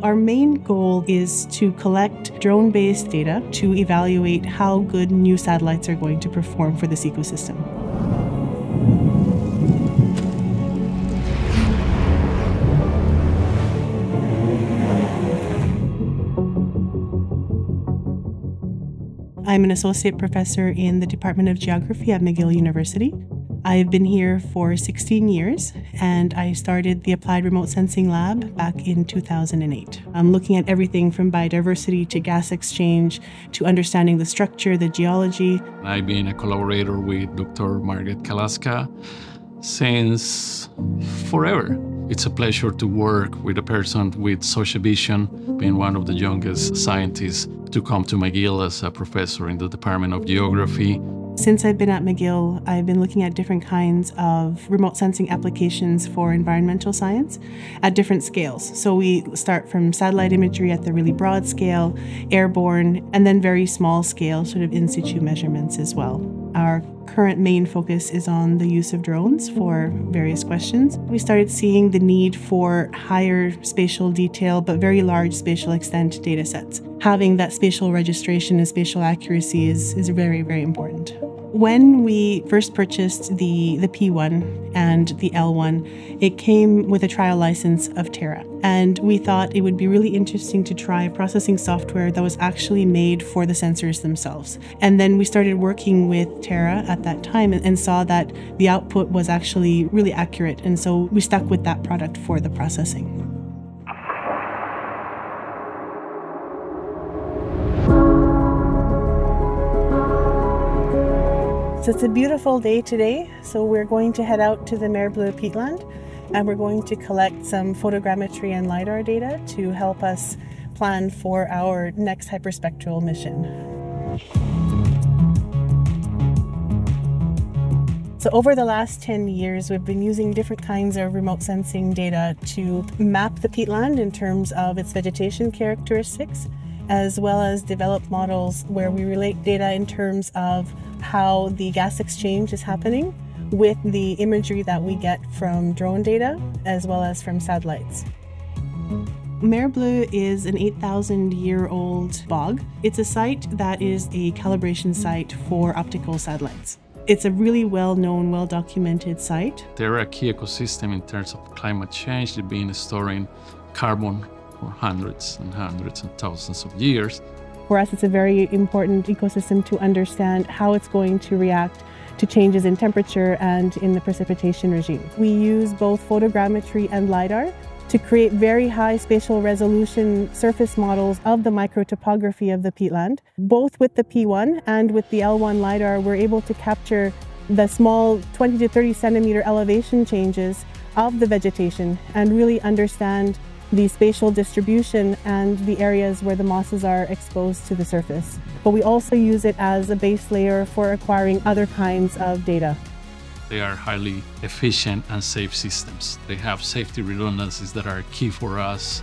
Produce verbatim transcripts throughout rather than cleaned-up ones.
Our main goal is to collect drone-based data to evaluate how good new satellites are going to perform for this ecosystem. I'm an associate professor in the Department of Geography at McGill University. I've been here for sixteen years, and I started the Applied Remote Sensing Lab back in two thousand eight. I'm looking at everything from biodiversity to gas exchange to understanding the structure, the geology. I've been a collaborator with Doctor Margaret Kalaska since forever. It's a pleasure to work with a person with such a vision, being one of the youngest scientists to come to McGill as a professor in the Department of Geography. Since I've been at McGill, I've been looking at different kinds of remote sensing applications for environmental science at different scales. So we start from satellite imagery at the really broad scale, airborne, and then very small scale, sort of in situ measurements as well. Our current main focus is on the use of drones for various questions. We started seeing the need for higher spatial detail, but very large spatial extent data sets. Having that spatial registration and spatial accuracy is, is very, very important. When we first purchased the, the P one and the L one, it came with a trial license of Terra. And we thought it would be really interesting to try processing software that was actually made for the sensors themselves. And then we started working with Terra at that time and, and saw that the output was actually really accurate. And so we stuck with that product for the processing. So it's a beautiful day today, so we're going to head out to the McGill Peatland, and we're going to collect some photogrammetry and LiDAR data to help us plan for our next hyperspectral mission. So over the last ten years, we've been using different kinds of remote sensing data to map the peatland in terms of its vegetation characteristics, as well as develop models where we relate data in terms of how the gas exchange is happening with the imagery that we get from drone data as well as from satellites. McGill is an eight thousand year old bog. It's a site that is a calibration site for optical satellites. It's a really well-known, well-documented site. They're a key ecosystem in terms of climate change. They've been storing carbon for hundreds and hundreds and thousands of years. For us, it's a very important ecosystem to understand how it's going to react to changes in temperature and in the precipitation regime. We use both photogrammetry and LiDAR to create very high spatial resolution surface models of the microtopography of the peatland. Both with the P one and with the L one LiDAR, we're able to capture the small twenty to thirty centimeter elevation changes of the vegetation and really understand the spatial distribution and the areas where the mosses are exposed to the surface. But we also use it as a base layer for acquiring other kinds of data. They are highly efficient and safe systems. They have safety redundancies that are key for us.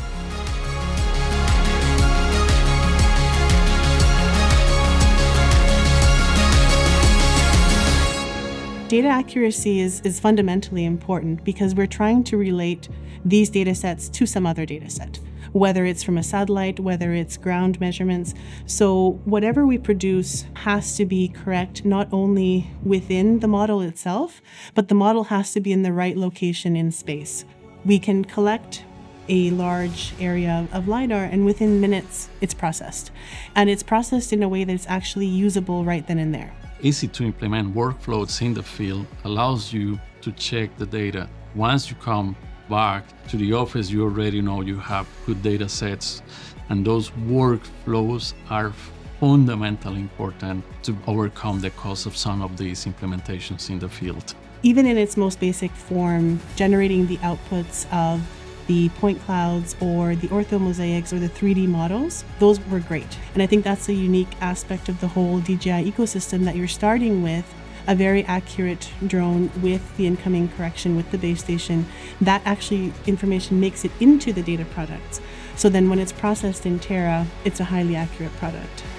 Data accuracy is, is fundamentally important because we're trying to relate these data sets to some other data set, whether it's from a satellite, whether it's ground measurements. So whatever we produce has to be correct, not only within the model itself, but the model has to be in the right location in space. We can collect a large area of LiDAR, and within minutes it's processed. And it's processed in a way that's actually usable right then and there. Easy to implement workflows in the field allows you to check the data. Once you come back to the office, you already know you have good data sets, and those workflows are fundamentally important to overcome the cost of some of these implementations in the field. Even in its most basic form, generating the outputs of the point clouds or the orthomosaics or the three D models, those were great. And I think that's a unique aspect of the whole D J I ecosystem, that you're starting with a very accurate drone with the incoming correction with the base station. That actually information makes it into the data products. So then when it's processed in Terra, it's a highly accurate product.